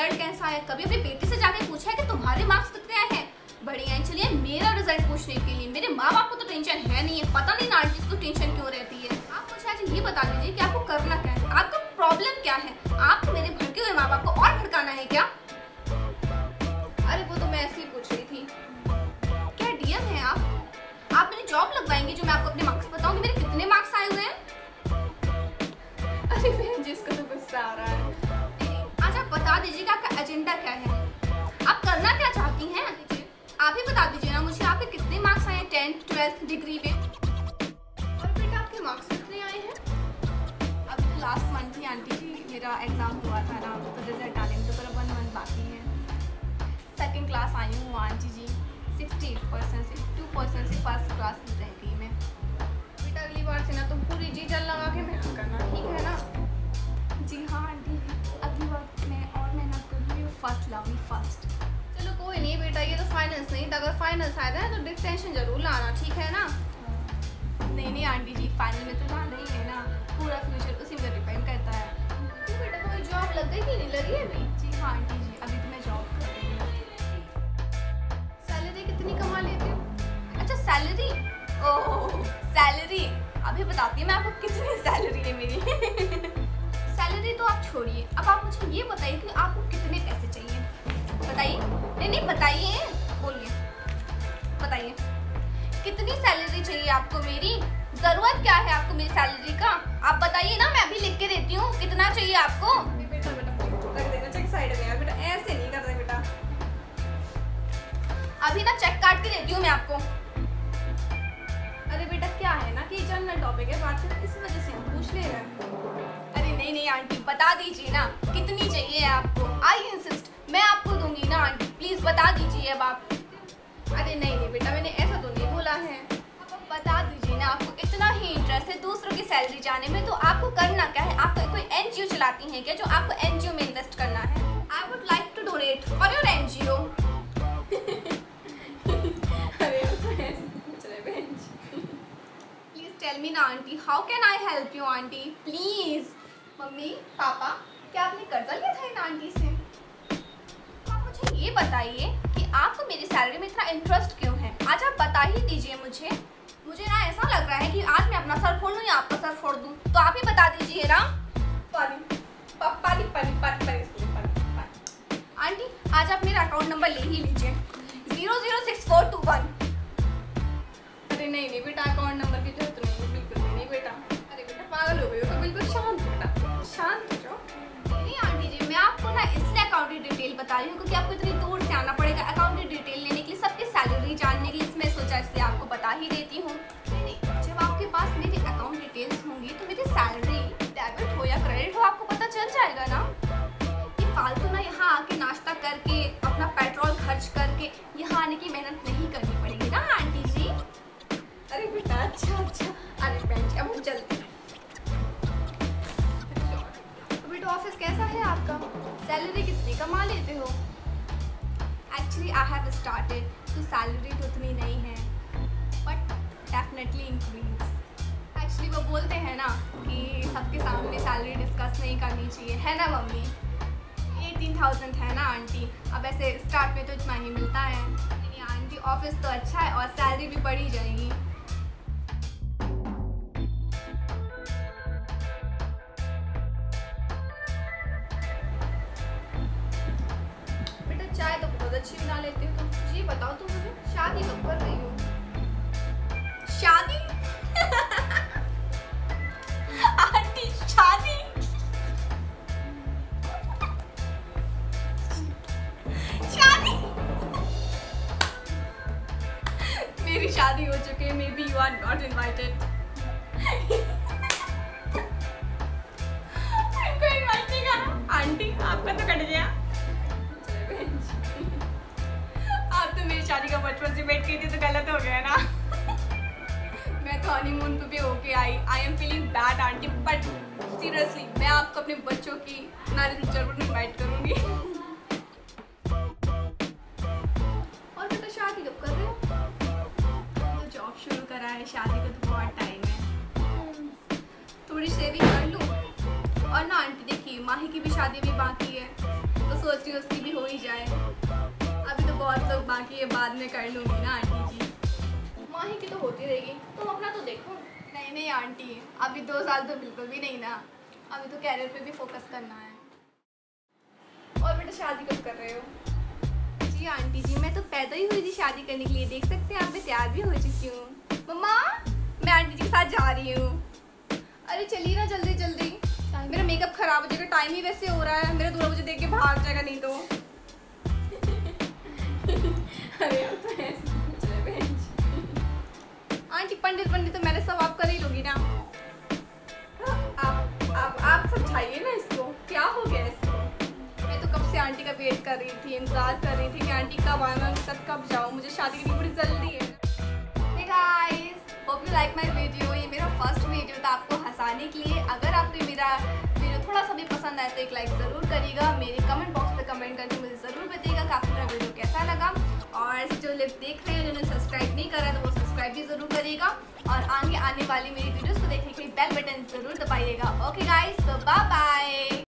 Result कैसा है? कभी अपनी बेटी से जाके पूछा है कि तुम्हारे मार्क्स कितने आए हैं? बढ़िया है, चलिए मेरा रिजल्ट पूछने के लिए। मेरे माँ बाप को तो टेंशन है नहीं है, पता नहीं ना आंटी को टेंशन क्यों रहती है। आप मुझे आज ये बता दीजिए कि आपको करना क्या है, आपका प्रॉब्लम क्या है? आपको मेरे भड़के हुए माँ बाप को और भड़काना है क्या? अरे वो तो मैं ऐसे ही पूछ रही थी। क्या डीएम है आप मेरी जॉब लगवाएंगे जो मैं आपको अपने मार्क्स बताऊंगी मेरे कितने मार्क्स आए हुए हैं? अरे बहन जी, इसको तो गुस्सा आ रहा है। आज आप बता दीजिए कि आपका एजेंडा क्या है, आप करना क्या चाहती हैं? आप ही बता दीजिए ना मुझे, आपके कितने मार्क्स आए हैं 10th 12th डिग्री में? और बेटा आपके मार्क्स कितने आए हैं? अब लास्ट मंथ ही आंटी जी मेरा एग्जाम हुआ था ना, तो रिजल्ट आने में तो पूरा 1 मंथ बाकी है। सेकंड क्लास आई हूँ आंटी जी, 68% से 2% से फर्स्ट क्लास में रह गई मैं। बेटा अगली बार से ना तुम पूरी जी जान लगा के मेहनत करना, ठीक है ना? जी हाँ आंटी, अगली बार मैं और मेहनत करूँगी, फर्स्ट लाऊंगी फर्स्ट। चलो कोई नहीं बेटा, ये तो फाइनल्स नहीं था, अगर फाइनल्स आया था तो डिस्टेंशन जरूर लाना, ठीक है ना? नहीं आंटी जी, फाइनल में तो लाना ही है ना, पूरा फ्यूचर उसी में डिपेंड करता है। तो बेटा कोई जॉब लग गई कि नहीं लगी है अभी? जी हाँ आंटी जी, अभी तो मैं जॉब कर रही हूँ। सैलरी कितनी कमा लेते हो? अच्छा सैलरी, ओह सैलरी, अभी बताती हूँ मैं आपको कितनी सैलरी है मेरी। सैलरी तो आप छोड़िए, अब आप मुझे ये बताइए कि आपको कितने पैसे चाहिए, बताइए। नहीं बताइए, बोलिए, बताइए कितनी सैलरी चाहिए आपको मेरी? जरूरत क्या है आपको मेरी सैलरी का? आप बताइए ना, मैं अभी लिख के देती हूँ कितना चाहिए आपको। बेटा रख देना चेक साइड में यार, बेटा ऐसे नहीं करना बेटा। अभी ना चेक काट के देती हूँ मैं आपको। अरे बेटा क्या है ना कि जनरल टॉपिक है, बात इस वजह से हम पूछ ले रहे हैं। अरे नहीं आंटी, बता दीजिए ना कितनी चाहिए आपको। आई इंसिस्ट, मैं आपको दूंगी ना आंटी, प्लीज बता दीजिए अब आप। अरे नहीं बेटा, मैंने ऐसा तो नहीं बोला है। अब बता दीजिए ना, आपको इतना ही इंटरेस्ट है दूसरों की सैलरी जाने में, तो आपको करना क्या है? आप कोई एनजीओ चलाती हैं क्या जो आपको एनजीओ में इन्वेस्ट करना है? I would like to donate for your NGO. Tell me ना aunty, how can I help you aunty please? Mummy papa, क्या आपने कर्जा लिया था इन आंटी से? आप मुझे ये बताइए कि आपको मेरी सैलरी में इतना इंटरेस्ट क्यों है? आज आप बता ही दीजिए मुझे। मुझे ना ऐसा लग रहा है कि आज मैं अपना सर फोड़ लूँ या आपका सर फोड़ दूँ, तो आप ही बता दीजिए ना। आंटी आज आप मेरा अकाउंट नंबर ले ही लीजिए, 006421। अरे नहीं बेटा, अकाउंट नंबर की जरूरत नहीं है बेटा। अरे बेटा पागल हो गई हो तो बिल्कुल शांत बेटा, शांत हो जाओ। नहीं आंटी जी, मैं आपको ना इसलिए अकाउंट की डिटेल बता रही हूँ क्योंकि आपको इतनी दूर से आना पड़ेगा अकाउंट की डिटेल लेने के लिए, सबकी सैलरी जानने के लिए। इसमें सोचा इसलिए आपको बता ही देती हूँ। नहीं, जब आपके पास मेरी अकाउंट डिटेल्स होंगी तो मेरी सैलरी डेबिट हो या क्रेडिट हो आपको पता चल जाएगा ना। ये फालतू ना यहाँ आके नाश्ता करके अपना पेट्रोल खर्च करके यहाँ आने की मेहनत नहीं करनी पड़ेगी ना आंटी जी। अरे बेटा अच्छा, अरे बहन जी अब हम चलते हैं। तो बेटा ऑफिस कैसा है आपका? सैलरी कितनी कमा लेते हो? एक्चुअली आई हैव स्टार्टेड, तो सैलरी तो उतनी नहीं है बट डेफिनेटली इंक्रीज। एक्चुअली वो बोलते हैं ना कि सबके सामने सैलरी डिस्कस नहीं करनी चाहिए, है ना मम्मी? 18,000 है ना आंटी? अब ऐसे स्टार्ट में तो इतना ही मिलता है। नहीं आंटी, ऑफिस तो अच्छा है और सैलरी भी बढ़ी जाएगी। चाय तो बहुत अच्छी बना लेती हो तुम। जी बताओ तुम मुझे, शादी कब कर रही हो? शादी? आंटी शादी? शादी? मेरी शादी हो चुकी है, maybe you are not invited. इनको इनवाइट नहीं करना आंटी, आपका तो कट गया। आप तो मेरी शादी का बचपन से वेट की थी तो गलत हो गया ना। मैं तो हनीमून पे भी होके I am feeling bad aunty, but seriously मैं आपको अपने बच्चों की मैरिज जरूर इनवाइट करूंगी। और बेटा शादी कब कर रहे हो? तो जॉब शुरू करा है, शादी का तो टाइम है, थोड़ी सेविंग कर लूँ। और ना आंटी देखिए, माही की की भी शादी भी बाकी है, तो सोच रही हूँ उसकी भी हो ही जाए। अभी तो बहुत लोग बाकी है, बाद में कर लूँगी ना आंटी जी। माही की तो होती रहेगी, तुम अपना तो देखो। नहीं नहीं आंटी, अभी 2 साल तो बिल्कुल भी नहीं ना, अभी तो कैरियर पे भी फोकस करना है। और बेटा शादी कब कर रहे हो? जी आंटी जी, मैं तो पैदा ही हुई थी शादी करने के लिए, देख सकते हैं आप, मैं तैयार भी हो चुकी हूँ। मम्मा मैं आंटी जी के साथ जा रही हूँ। अरे चलिए ना जल्दी जल्दी, मेरा मेकअप खराब हो जाएगा, टाइम ही वैसे हो रहा है, मेरा दूल्हा मुझे देख के भाग जाएगा नहीं तो। अरे आंटी पंडित तो मैंने सब आप कर ही लूँगी ना। आप समझाइए ना इसको, क्या हो गया इसको? मैं तो कब से आंटी का वेट कर रही थी, इंतजार कर रही थी कि आंटी कब आए, मैं उनके साथ कब जाऊँ, मुझे शादी की बड़ी जल्दी है। Hey guys, hope you like my video। ये मेरा फर्स्ट वीडियो था आपको हंसाने के लिए। अगर आपको मेरा वीडियो थोड़ा सा भी पसंद आए तो एक लाइक ज़रूर करिएगा, मेरे कमेंट बॉक्स में कमेंट करके मुझे ज़रूर बताइएगा कि आपको मेरा वीडियो कैसा लगा। और जो लोग देख रहे हैं जिन्होंने सब्सक्राइब नहीं करा तो वो सब्सक्राइब भी ज़रूर करिएगा, और आगे आने वाली मेरी वीडियोज़ को देखने के लिए बेल बटन ज़रूर दबाइएगा। ओके गाइस, तो बाय बाय।